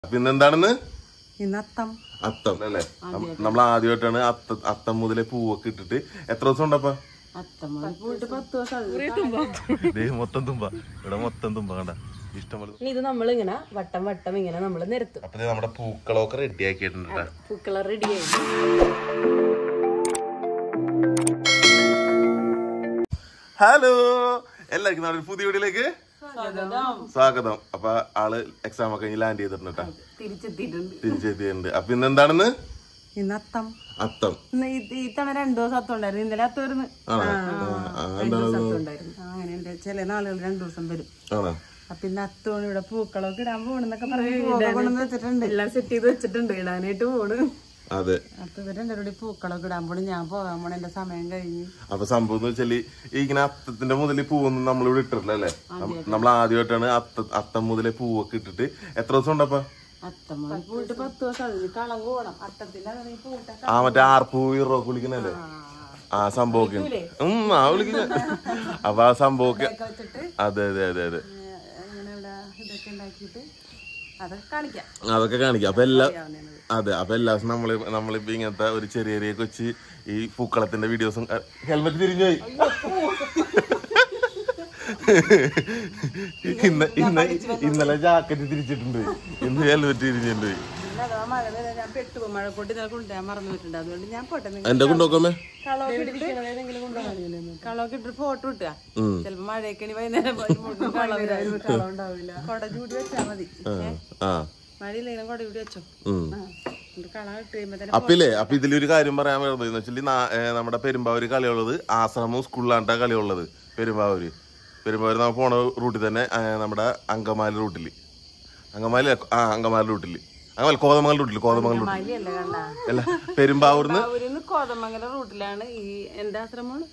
പിന്നെന്താണെന്ന് അത്തം അത്തം അല്ലേ? നമ്മൾ ആദ്യമായിട്ടാണ് അത്തം മുതലേ പൂവൊക്കെ ഇട്ടിട്ട്. എത്ര ദിവസം ഉണ്ടപ്പാ? മൊത്തം തുമ്പ, ഇവിടെ മൊത്തം തുമ്പ കണ്ട ഇഷ്ടംപോലെ. ഇത് നമ്മളിങ്ങനെ വട്ടം വട്ടം ഇങ്ങനെ നമ്മള് നിരത്തും. അപ്പൊ നമ്മുടെ പൂക്കളൊക്കെ റെഡി ആക്കിയിട്ടുണ്ട്. പൂക്കള റെഡിയായി. ഹലോ, എല്ലാവർക്കും നമ്മുടെ പുതിയ വീഡിയോയിലേക്ക് സ്വാഗതം. അപ്പൊ ആള് എക്സാം ഒക്കെ കഴിഞ്ഞ് ലാൻഡ് ചെയ്തിട്ടുണ്ട്, തിരിച്ചെത്തിയിട്ടുണ്ട്. അപ്പൊ ഇന്നെന്താണെന്ന്? അത്തം. അത്തം ഇത്തവണ 2 ദിവസം അത്തം ഉണ്ടായിരുന്നു. ഇന്നലെ അത്തം വരുന്നു. അങ്ങനെ ചില നാളുകൾ 2 ദിവസം വരും. അപ്പൊ ഇന്ന് അത്തോണ് ഇവിടെ പൂക്കളൊക്കെ ഇടാൻ പോണെന്നൊക്കെ പറഞ്ഞു വെച്ചിട്ടുണ്ട്. എല്ലാം സെറ്റ് ചെയ്ത് വെച്ചിട്ടുണ്ട്, ഇടാനായിട്ട് പോണ്. അതെ. അപ്പൊ ഇവരെന്റെ കൂടി പൂക്കളൊക്കെ ഇടാൻ പോണു. ഞാൻ പോകാൻ പോണ എന്റെ സമയം കഴിഞ്ഞു. അപ്പൊ സംഭവം എന്ന് വെച്ചാല് ഇങ്ങനെ അത്തത്തിന്റെ മുതലേ പൂവൊന്നും നമ്മളിവിടെ ഇട്ടിട്ടില്ല അല്ലേ? നമ്മൾ ആദ്യമായിട്ടാണ് അത്തം മുതലേ പൂവൊക്കെ ഇട്ടിട്ട്. എത്ര ദിവസം ഉണ്ടപ്പാ? അത്തം പോയിട്ട് 10 ദിവസം കളം പോകണം. അത്തത്തിന്റെ മറ്റേ ആർപ്പൂ ഇറോ കുളിക്കുന്നല്ലേ ആ സംഭവമൊക്കെ വിളിക്കുന്ന. അപ്പൊ ആ സംഭവമൊക്കെ അതെ അതെ അതെ അതെ ഇതൊക്കെ ഉണ്ടാക്കിയിട്ട് അതൊക്കെ കാണിക്കാം. അപ്പൊ അതെ, അപ്പൊ എല്ലാ ദിവസം നമ്മളിപ്പോ ഇങ്ങനത്തെ ഒരു ചെറിയ ചെറിയ കൊച്ച് ഈ പൂക്കളത്തിന്റെ വീഡിയോസും. ഹെൽമെറ്റ് തിരിഞ്ഞു പോയി. ഇന്നലെ ജാക്കറ്റ് തിരിച്ചിട്ടുണ്ട്, ഇന്ന് ഹെൽമെറ്റ് തിരിഞ്ഞിട്ടുണ്ട്. എന്റെ കൊണ്ടുപോക്കമ്മേ കളൊക്കെ ഇട്ട് ഫോട്ടോ ഇട്ടാ ചിലപ്പോ മഴയൊക്കെ വൈകുന്നേരം കൊട ചൂടി വെച്ചാ മതി. മഴയില്ലെങ്കിലും കൊട ചൂടി വെച്ചോ. അപ്പില്ലേ, അപ്പൊ ഇതിലൊരു കാര്യം പറയാൻ വരുന്നത് എന്ന് വെച്ചാൽ നമ്മുടെ പെരുമ്പാവൂര് കളിയുള്ളത് ആശ്രമം സ്കൂളിലാണ് കളിയുള്ളത്. പെരുമ്പാവൂര് നമ്മൾ പോണ റൂട്ടിൽ തന്നെ നമ്മുടെ അങ്കമാലി റൂട്ടില് കോതമംഗലം റൂട്ടില് അല്ല, പെരുമ്പാവൂർന്ന് കോതമംഗലം റൂട്ടിലാണ് ഈ എന്റെ ആശ്രമം.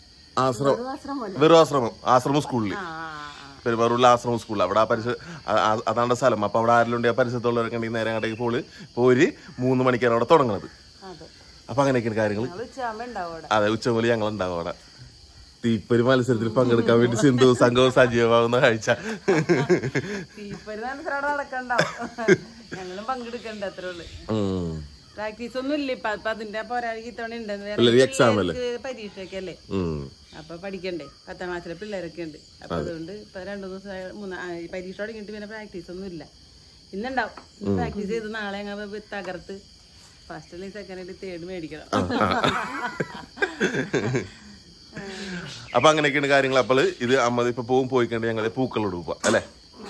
ആശ്രമം സ്കൂളില്, പെരുമ്പാവൂരിലെ ആശ്രമം സ്കൂളിൽ. അവിടെ അതാണ് സ്ഥലം. അപ്പൊ അവിടെ ആരെങ്കിലും ആ പരിസരത്തുള്ളവരൊക്കെ ഉണ്ടെങ്കിൽ നേരെ അങ്ങോട്ടേക്ക് പോര് 3 മണിക്കാണ് അവിടെ തുടങ്ങുന്നത്. അപ്പൊ അങ്ങനെയൊക്കെയാണ് കാര്യങ്ങൾ. അതെ, ഉച്ചമൂലി ഞങ്ങൾ ഉണ്ടാവും അവിടെ. തീപ്പൊരി മത്സരത്തിൽ പങ്കെടുക്കാൻ വേണ്ടി സിന്ധു സംഘവും സജീവമാകുന്ന കാഴ്ച. ഞങ്ങളും പങ്കെടുക്കണ്ട, അത്രേ ഉള്ളു. പ്രാക്ടീസ് ഒന്നും ഇല്ല ഇപ്പൊ. അപ്പൊ അതിന്റെ പോരാളിക്ക് ഇത്തവണ പരീക്ഷയൊക്കെ അല്ലേ, അപ്പൊ പഠിക്കണ്ടേ. 10ാം ക്ലാസ്സിലെ പിള്ളേരൊക്കെ ഉണ്ട്. അപ്പൊ അതുകൊണ്ട് ഇപ്പൊ 2 ദിവസം പരീക്ഷ തുടങ്ങിയിട്ട് പിന്നെ പ്രാക്ടീസ് ഒന്നും ഇല്ല. ഇന്നുണ്ടാവും പ്രാക്ടീസ് ചെയ്ത് നാളെ ഞങ്ങൾ തകർത്ത് ഫസ്റ്റ് സെക്കൻഡ് തേർഡ് മേടിക്കണം. അപ്പൊ അങ്ങനെയൊക്കെയാണ് കാര്യങ്ങൾ. അപ്പോൾ ഇത് അമ്മ ഇപ്പൊ പോയിക്കണ്ട് ഞങ്ങള് പൂക്കളോട് പോവാ അല്ലെ?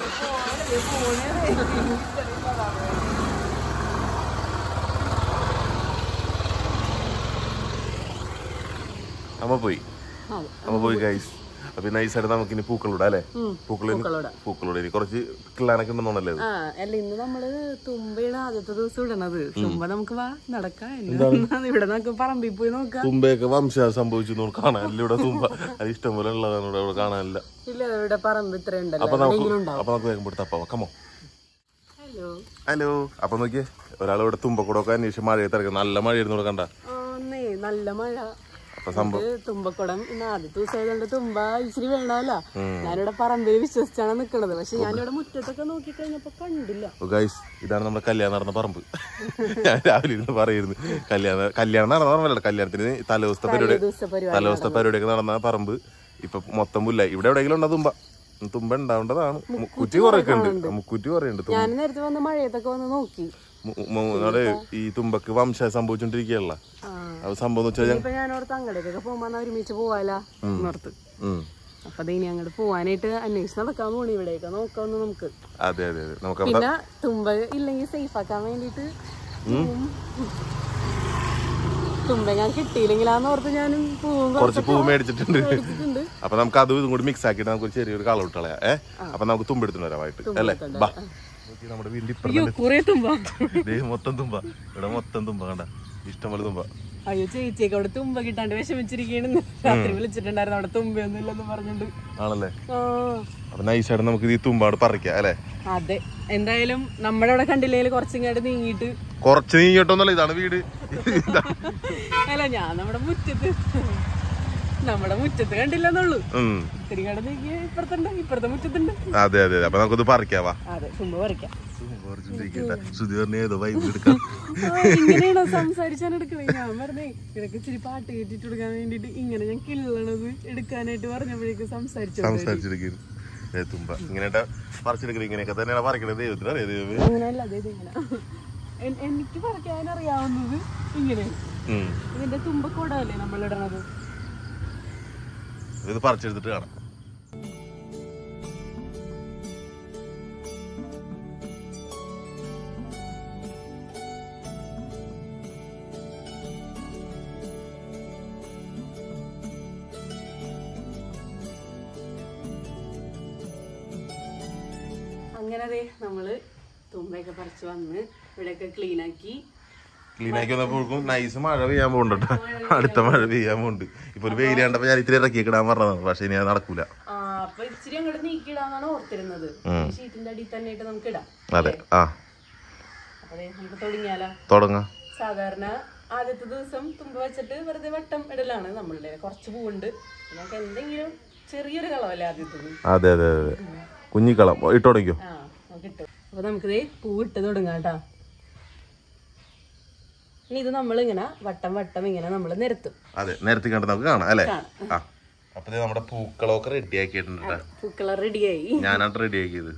അമ്മ പോയി ഗൈസ്. അപ്പൊ നൈസായിട്ട് നമുക്ക് ഇനി പൂക്കളോടാ അല്ലെ? പൂക്കളോട് ഇനി കുറച്ച് കിള്ളാനൊക്കെ ഉണ്ടെന്നോണല്ലേ? അല്ല, ഇന്ന് നമ്മള് തുമ്പയുടെ ആദ്യത്തെ ദിവസം ഇടണത്. തുമ്പ നമുക്ക് നടക്കാം. ഇവിടെ നമുക്ക് പറമ്പിൽ പോയി നോക്കാം. തുമ്പയൊക്കെ വംശ സംഭവിച്ചു കാണാൻ ഇവിടെ തുമ്പ അത് ഇഷ്ടംപോലെ ഉള്ളതാണ്. ഇവിടെ കാണാനില്ല. ഇല്ല, ഇവിടെ പറമ്പ് ഇത്ര ഉണ്ടല്ലോ. അപ്പൊ നമുക്ക് വേഗം പോയി തപ്പാ. കമോ. ഹലോ. അപ്പൊ നോക്കിയേ, ഒരാൾ ഇവിടെ തുമ്പക്കൂടൊക്കെ അന്വേഷിച്ച് മഴയെ തിരക്കാം. നല്ല മഴയായിരുന്നു ഇവിടെ കണ്ട. നല്ല മഴ. തുമ്പക്കുടം ഇന്ന് ആദ്യത്തെ ദിവസമായതുകൊണ്ട് തുമ്പ ഇച്ചിരി വേണമല്ലോ. ഞാനിവിടെ പറമ്പിൽ വിശ്വസിച്ചാണ് നിക്കണത്. പക്ഷെ ഞാനിവിടെ മുറ്റത്തൊക്കെ നോക്കി കഴിഞ്ഞപ്പോ കണ്ടില്ല. ഇതാണ് നമ്മുടെ കല്യാണം നടന്ന പറമ്പ്. ഞാൻ രാവിലെ ഇരുന്ന് പറയുന്നു, കല്യാണം നടന്ന പറമ്പല്ല, കല്യാണത്തിന് തലേദിവസത്തെ പരിപാടിയൊക്കെ നടന്ന പറമ്പ് ഇപ്പൊ മൊത്തം പുല്ലായി. ഇവിടെ എവിടെയെങ്കിലും ഉണ്ടോ തുമ്പ ഉണ്ടാവേണ്ടതാണ്. മുക്കുറ്റി കുറെയൊക്കെ ഉണ്ട്. മുക്കുറ്റി കുറയുണ്ട്. ഞാൻ നേരത്തെ വന്ന് മഴയത്തൊക്കെ വന്ന് നോക്കി. ഈ തുമ്പക്ക് വംശ സംഭവിച്ചോണ്ടിരിക്കുകയല്ല സംഭവം. ഞാനോർത്ത് അങ്ങടേക്കൊക്കെ പോകുമ്പോ ഒരുമിച്ച് പോവാല ഓർത്ത്. അപ്പൊ അതിനി അങ്ങോട്ട് പോവാനായിട്ട് അന്വേഷിച്ച് നടക്കാൻ പോണി. ഇവിടെയൊക്കെ നോക്കാന്ന് നമുക്ക്. അതെ അതെ അതെ. നമുക്ക് പിന്നെ തുമ്പ ഇല്ലെങ്കിൽ സേഫ് ആക്കാൻ വേണ്ടിട്ട് തുമ്പ ഞാൻ കിട്ടിയില്ലെങ്കിലാന്ന് ഓർത്ത് ഞാനും കുറച്ച് പൂ മേടിച്ചിട്ടുണ്ട്. അപ്പൊ നമുക്ക് അതും ഇതും കൂടി മിക്സ് ആക്കിയിട്ട് നമുക്ക് ചെറിയൊരു കളർ ഇട്ടളയാ. അപ്പൊ നമുക്ക് തുമ്പെടുത്തു വരാമായിട്ട് അല്ലേ? നമ്മുടെ വീടിന്റെ മൊത്തം തുമ്പ, ഇവിടെ മൊത്തം തുമ്പ കണ്ട ഇഷ്ടംപോലെ തുമ്പ. അയ്യോ, ചേച്ചിയൊക്കെ അവിടെ തുമ്പ കിട്ടാണ്ട് വിഷമിച്ചിരിക്കണെന്ന് രാത്രി വിളിച്ചിട്ടുണ്ടായിരുന്നു. അവിടെ തുമ്പയൊന്നും ഇല്ലെന്ന് പറഞ്ഞിട്ടുണ്ട്. ആണല്ലേ? അപ്പൊ നൈസായിട്ട് നമുക്ക് ഈ തുമ്പാട് പറിക്കാം അല്ലെ? അതെ, എന്തായാലും നമ്മുടെ അവിടെ കണ്ടില്ലെങ്കിൽ കുറച്ചിങ്ങോട്ട് നീങ്ങിട്ട്. കുറച്ച് നീങ്ങിട്ടൊന്നല്ല, ഇതാണ് വീട്. അല്ല, ഞാൻ നമ്മുടെ മുറ്റത്ത് കണ്ടില്ലെന്നുള്ളൂ. ഇത്തിരി കട നീക്കി ഇപ്പുറത്തെ മുറ്റത്തുണ്ട്. അതെ അതെ. അപ്പൊ നമുക്കൊന്ന് പറിക്കാവാ. അതെ, തുമ്പ പറിക്കാം. ഇങ്ങനെയാണോ സംസാരിച്ചാണ് എടുക്കണേ? ഞാൻ പറഞ്ഞേ ഇടയ്ക്ക് ഇച്ചിരി പാട്ട് കേട്ടിട്ട് കൊടുക്കാൻ വേണ്ടിട്ട് ഇങ്ങനെ ഞാൻ കിള്ളണത് എടുക്കാനായിട്ട് പറഞ്ഞപ്പോഴേക്കും സംസാരിച്ചെടുക്കുന്നു. ഇങ്ങനെയാ പറിച്ചെടുക്കുന്നത്, ഇങ്ങനെയൊക്കെ തന്നെയാണ് പറിക്കണത്. ദൈവത്തിന് അറിയാം. അങ്ങനെയല്ല, ഇങ്ങനെ എനിക്ക് പറിക്കാനറിയാവുന്നത് ഇങ്ങനെയാണ്. ഇതിന്റെ തുമ്പക്കോടല്ലേ നമ്മളിടണത്. ഇത് പറിച്ചെടുത്തിട്ട് കാണാം. അങ്ങനെ നമ്മള് തുമ്പയൊക്കെ പറിച്ചു വന്ന് ഇവിടെയൊക്കെ ക്ലീനാക്കി വന്നപ്പോഴേക്കും നൈസ് മഴ പെയ്യാൻ പോകുന്നുണ്ട്. അടുത്ത മഴ പെയ്യാൻ പോകുന്നുണ്ട്. ഇപ്പൊ ഒരു വെയിൽ കണ്ടപ്പോ ഞാൻ ഇത്തിരി ഇറക്കി ഇടാൻ പറഞ്ഞതാണ്. പക്ഷെ ഇനി അത് നടക്കൂല. അപ്പൊ ഇച്ചിരി അങ്ങോട്ട് നീക്കിടാന്നാണ് ഓർത്തിരുന്നത്. ഷീറ്റിന്റെ അടിയിൽ തന്നെ ഇട്ട് നമുക്ക് ഇടാം. അതെ. അതെ, നമുക്ക് തുടങ്ങിയാലോ? തുടങ്ങാം. സാധാരണ ആദ്യത്തെ ദിവസം തുമ്പ വെച്ചിട്ട് വെറുതെ വട്ടം ഇടലാണ് നമ്മളുടെ. കുറച്ച് പൂവുണ്ട്, നമുക്ക് എന്തെങ്കിലും ചെറിയൊരു കളവല്ലേ ആദ്യത്തത്. അതെ അതെ അതെ, കുഞ്ഞിക്കളം ഇട്ട് തുടങ്ങിയോ? കിട്ടും. അപ്പൊ നമുക്കിത് പൂ ഇട്ട് തുടങ്ങാം കേട്ടാ. ഇനി ഇത് നമ്മളിങ്ങനെ വട്ടം വട്ടം ഇങ്ങനെ നമ്മൾ നിരത്തും. അതെ, നിരത്തി കണ്ട് നമുക്ക് കാണാം അല്ലേ? അപ്പൊ നമ്മുടെ പൂക്കളൊക്കെ റെഡി ആക്കിയിട്ടുണ്ട്. പൂക്കള റെഡിയായി, ഞാനാണ് റെഡി ആക്കിയത്.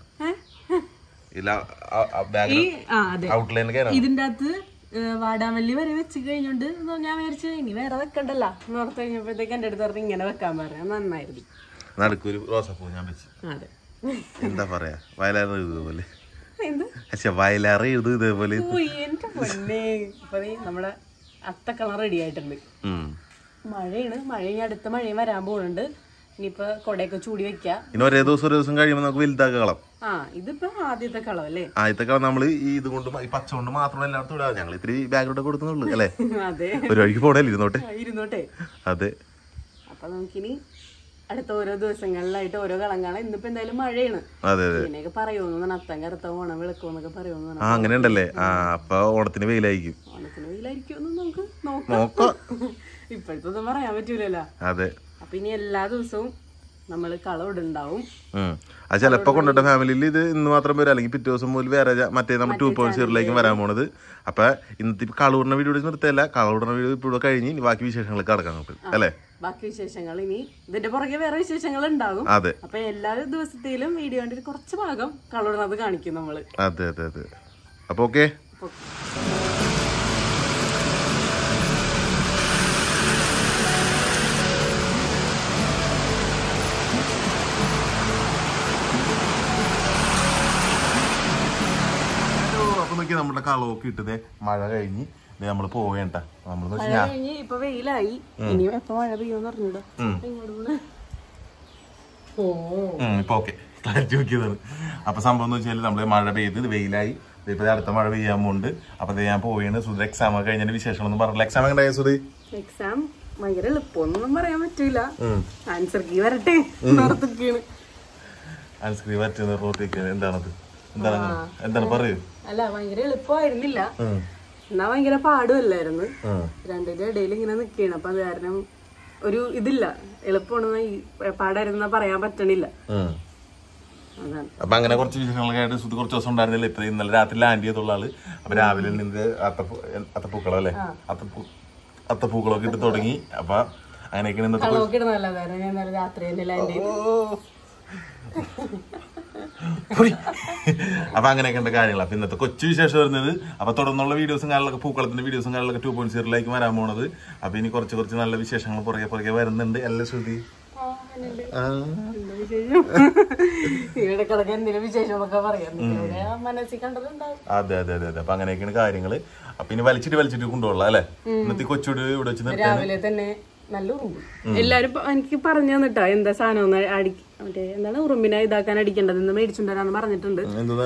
ഇതിന്റെ അകത്ത് വാടാമല്ലി വരെ വെച്ച് കഴിഞ്ഞോണ്ട് ഞാൻ വിചാരിച്ചു ഇനി വേറെ വെക്കണ്ടല്ലോ എന്ന് ഓർത്ത് കഴിഞ്ഞപ്പോഴത്തേക്ക് എന്റെ അടുത്ത് പറഞ്ഞ് ഇങ്ങനെ വെക്കാൻ പറയാം. നന്നായിരുന്നു. നടുക്കൊരു റോസാപ്പൂ ഞാൻ വെച്ചു. അതെ, എന്താ പറയാ, വയലാറ് എഴുതുപോലെ. വയലാറ് എഴുതു ഇതേപോലെ. എന്റെ പൊന്നേ. ഇപ്പൊ നമ്മുടെ അത്ത കളർ റെഡി ആയിട്ടുണ്ട്. മഴയാണ്, മഴ അടുത്ത മഴയും വരാൻ പോകുന്നുണ്ട്. ഇനിയിപ്പൊ കൊടയൊക്കെ ചൂടി വെക്കാം. ഇനി ഒരേ ദിവസം കഴിയുമ്പോ നമുക്ക് വലുതാക്കി കളം. ഇതിപ്പോ ആദ്യത്തെ കളം അല്ലേ? ആദ്യത്തെ കളം നമ്മള് ഈ ഇത് കൊണ്ട് ഈ പച്ച കൊണ്ട് മാത്രം എല്ലായിടത്തും ഇടാതെ ഞങ്ങൾ ഇത്തിരി ബാക്ക്ഗ്രൗണ്ട് കൊടുക്കുന്നുള്ളൂ അല്ലേ? അതെ, ഒരു വഴിക്ക് പോണല്ലേ? ഇരുന്നോട്ടെ. അതെ. അപ്പൊ നമുക്കിനി അടുത്ത ഓരോ ദിവസങ്ങളിലായിട്ട് ഓരോ കളം കാണാം. ഇന്നിപ്പോ എന്തായാലും മഴയാണ്. ഇങ്ങനെയൊക്കെ പറയുമെന്ന്, അത്തം കറുത്ത ഓണം വിളക്കുമെന്നൊക്കെ പറയുമെന്ന്. അങ്ങനെ ഉണ്ടല്ലേ? അപ്പൊ ഓണത്തിന് വെയിലായിരിക്കും. ഓണത്തിന് വെയിലായിരിക്കും നമുക്ക് നോക്കാം. ഇപ്പോഴത്തൊന്നും പറയാൻ പറ്റൂലല്ലോ. അതെ. അപ്പൊ ഇനി എല്ലാ ദിവസവും നമ്മള് കളം ഇടുണ്ടാവും. അത് ചിലപ്പോ കൊണ്ടിട്ട ഫാമിലിയിൽ ഇത് ഇന്ന് മാത്രം വരും, അല്ലെങ്കിൽ പിറ്റേ ദിവസം മുതൽ വേറെ മറ്റേ നമ്മൾ 2.0 വരാൻ പോണത്. അപ്പൊ ഇന്നത്തെ കളൂറിന്റെ വീഡിയോ നിർത്തല്ല, കളൂറിന്റെ വീഡിയോ ഇപ്പോൾ കഴിഞ്ഞ് ബാക്കി വിശേഷങ്ങൾ കടക്കാൻ നോക്കും അല്ലേ? ബാക്കി വിശേഷങ്ങൾ ഇനി ഇതിന്റെ പുറകെ വേറെ വിശേഷങ്ങൾ ഉണ്ടാകും. അതെ. അപ്പൊ എല്ലാ ദിവസത്തിലും വീഡിയോന്റെ കുറച്ച് ഭാഗം കളൂറിനത് കാണിക്കും നമ്മള്. അതെ അതെ അതെ. അപ്പൊ ഓക്കെ. നമ്മുടെ കളമൊക്കെ ഇട്ടതേ മഴ കഴിഞ്ഞ് നമ്മള് പോവേണ്ട. ഇപ്പൊ വെയിലായി, ഇനി എപ്പോ മഴ പെയ്യോന്ന് പറഞ്ഞിട. ഇപ്പൊ ഓക്കെ ക്ലാരിറ്റി നോക്കിയതാണ്. അപ്പൊ സംഭവം എന്ന് വെച്ചാൽ നമ്മള് മഴ പെയ്ത് വെയിലായി. ഇപ്പൊ അടുത്ത മഴ പെയ്യാൻ പോകുന്നുണ്ട്. അപ്പൊ ഞാൻ പോവുകയാണ്. സുധ എക്സാം ഒക്കെ കഴിഞ്ഞതിന്റെ വിശേഷങ്ങളൊന്നും പറഞ്ഞില്ല. എക്സാം എങ്ങനെ ഉണ്ടായ സുധി? എക്സാം ഭയങ്കര എളുപ്പമൊന്നും പറയാൻ പറ്റൂല. ആൻസർ കീ വരട്ടെ. ആൻസർ കീ വരട്ടെ. എന്താണത്? എന്താണ് പറയൂ? അല്ല, ഭയങ്കര എളുപ്പമായിരുന്നില്ല, എന്നാ ഭയങ്കര പാടുമല്ലായിരുന്നു. രണ്ടിന്റെ ഇടയിൽ ഇങ്ങനെ നിക്കണം. അപ്പൊ അത് കാരണം ഒരു ഇതില്ല, എളുപ്പമാണെന്ന് പാടായിരുന്ന പറയാൻ പറ്റണില്ല. അപ്പൊ അങ്ങനെ കുറച്ച് വിശേഷങ്ങളൊക്കെ കുറച്ച് ദിവസം ഉണ്ടായിരുന്നില്ല. ഇപ്പൊ ഇന്നലെ രാത്രി ലാൻഡ് ചെയ്തുള്ള ആള്. അപ്പൊ രാവിലെ നിന്ന് അത്തപ്പൂക്കളം അല്ലേ, അത്തപ്പൂക്കളൊക്കെ ഇട്ട് തുടങ്ങി. അപ്പൊ അങ്ങനെയൊക്കെ രാത്രി തന്നെ ലാൻഡ് ചെയ്തു. അപ്പൊ അങ്ങനെയൊക്കെ ഉണ്ട് കാര്യങ്ങൾ. അപ്പൊ ഇന്നത്തെ കൊച്ചു വിശേഷം വരുന്നത്. അപ്പൊ തുടർന്നുള്ള വീഡിയോസും കാര്യങ്ങളൊക്കെ പൂക്കളത്തിന്റെ വീഡിയോസും കാര്യങ്ങളൊക്കെ 2.0 വരാൻ പോണത്. അപ്പൊ ഇനി കുറച്ച് നല്ല വിശേഷങ്ങൾ പുറകെ വരുന്നുണ്ട്. എല്ലാ ശ്രുതി അതെ അതെ അതെ അതെ. അപ്പൊ അങ്ങനെയൊക്കെയാണ് കാര്യങ്ങള്. അപ്പൊ ഇനി വലിച്ചിട്ട് കൊണ്ടുപോകலாம் അല്ലെ? ഇന്നത്തെ കൊച്ചോട് ഇവിടെ വെച്ച് രാവിലെ തന്നെ നല്ല ഉറുമ്പ്. എല്ലാരും എനിക്ക് പറഞ്ഞു തന്നിട്ടാ എന്താ സാധനം മറ്റേ എന്താണ് ഉറുമ്പിനെ ഇതാക്കാൻ അടിക്കേണ്ടത് എന്ന് മേടിച്ചുണ്ടാരാന്ന് പറഞ്ഞിട്ടുണ്ട്.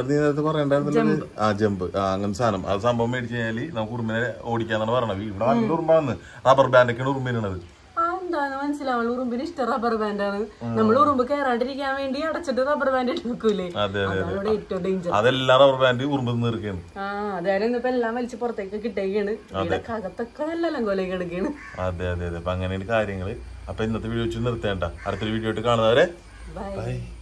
ജമ്പ് അങ്ങനത്തെ സാധനം. ആ സംഭവം മേടിച്ചു കഴിഞ്ഞാല് നമുക്ക് ഉറുമ്പിനെ ഓടിക്കാന്നാണ് പറയണത്. ഇവിടെ നല്ല ഉറുമ്പാണ്. റബ്ബർ ബാൻഡൊക്കെയാണ് ഉറുമ്പിനുള്ളത്. എന്താന്ന് മനസ്സിലാവുള്ളൂ. ഉറുമ്പിന് ഇഷ്ടം റബ്ബർ ബാൻഡാണ്. നമ്മൾ ഉറുമ്പ് കയറാണ്ടിരിക്കാൻ വേണ്ടി അടച്ചിട്ട് റബ്ബർ ബാൻഡ് ഇട്ട് വെക്കൂലേ? അതാണ് ഏറ്റവും ഡേഞ്ചർ. അതെല്ലാം റബ്ബർ ബാൻഡ് ഉറുമ്പ് നിർക്കുകയാണ്. അതായത് ഇന്നിപ്പോ എല്ലാം വലിച്ച് പുറത്തേക്ക് കിട്ടുകയാണ്. അകത്തൊക്കെ നല്ല ലങ്കോലേക്ക് എടുക്കുകയാണ്. അതെ അതെ അതെ. അപ്പൊ അങ്ങനെയാണ് കാര്യങ്ങള്. അപ്പൊ ഇന്നത്തെ വീഡിയോ വെച്ച് നിർത്തേണ്ട. അടുത്തൊരു വീഡിയോ ആയിട്ട് കാണുന്നവരെ ബൈ.